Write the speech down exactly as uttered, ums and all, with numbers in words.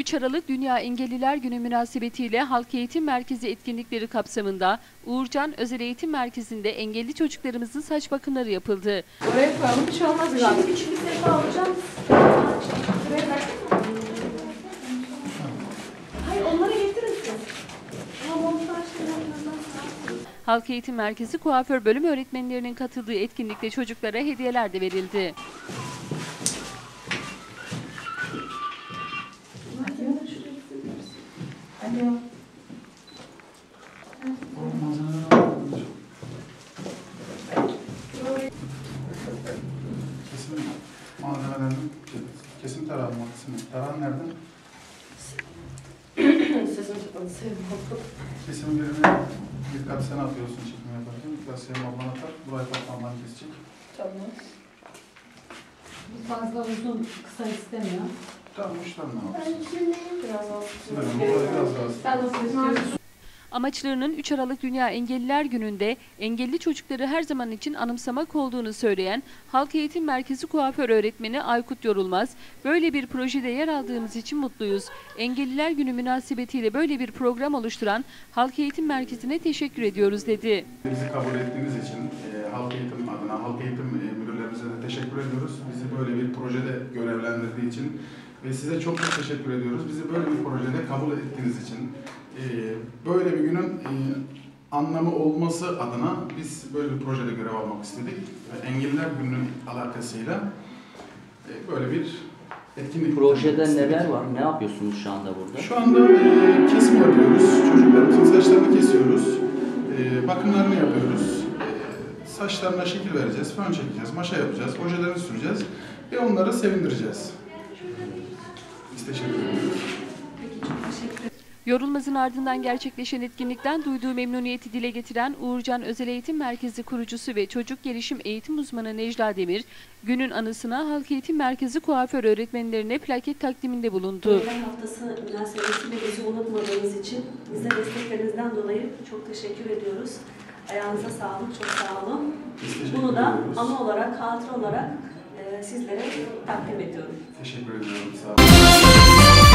üç Aralık Dünya Engelliler Günü münasebetiyle Halk Eğitim Merkezi etkinlikleri kapsamında Uğurcan Özel Eğitim Merkezi'nde engelli çocuklarımızın saç bakımları yapıldı. Oraya koyalım, bir şey olmaz galiba. Şimdi üçüncü sefer alacağım. Şuraya versene. Hayır, onları getirin siz. Ama montajları yapmadan sağ. Halk Eğitim Merkezi kuaför bölüm öğretmenlerinin katıldığı etkinlikte çocuklara hediyeler de verildi. Alo. Kesim malzemelerini, kesim tarağın kesim tarağın nerede? Sesim çıkmadı, sevim oldu. Kesim birine dikkat sen atıyorsun çekim yaparken. Biraz sevim ablan atar. Burayı patlamdan kesecek. Tamam. Fazla uzun, kısa istemiyor. Tamam, üç tane var. Biraz daha. Sınırım, burayı biraz daha sık. Sen nasıl istiyorsun? Amaçlarının üç Aralık Dünya Engelliler Günü'nde engelli çocukları her zaman için anımsamak olduğunu söyleyen Halk Eğitim Merkezi kuaför öğretmeni Aykut Yorulmaz, böyle bir projede yer aldığımız için mutluyuz. Engelliler Günü münasebetiyle böyle bir program oluşturan Halk Eğitim Merkezi'ne teşekkür ediyoruz dedi. Bizi kabul ettiğiniz için e, Halk Eğitim adına, Halk Eğitim e, müdürlerimize de teşekkür ediyoruz. Bizi böyle bir projede görevlendirdiği için ve size çok çok teşekkür ediyoruz. Bizi böyle bir projede kabul ettiğiniz için. Böyle bir günün anlamı olması adına biz böyle bir projede görev almak istedik. Engelliler Günü'nün alakasıyla böyle bir etkinlik. Projede neler var? Ne yapıyorsunuz şu anda burada? Şu anda e, kesim yapıyoruz. Çocuklarımızın saçlarını kesiyoruz. E, bakımlarını yapıyoruz. E, saçlarına şekil vereceğiz, fön çekeceğiz, maşa yapacağız, ojelerini süreceğiz ve onları sevindireceğiz. Biz teşekkür ediyoruz. Yorulmaz'ın ardından gerçekleşen etkinlikten duyduğu memnuniyeti dile getiren Uğurcan Özel Eğitim Merkezi kurucusu ve çocuk gelişim eğitim uzmanı Necla Demir, günün anısına Halk Eğitim Merkezi kuaför öğretmenlerine plaket takdiminde bulundu. Engelliler Haftası münasebetiyle bizi unutmadığınız için bize desteklerinizden dolayı çok teşekkür ediyoruz. Ayağınıza sağlık, çok sağ olun. Bunu da anı olarak, hatıra olarak e, sizlere takdim ediyorum. Teşekkür ediyorum. Sağ olun.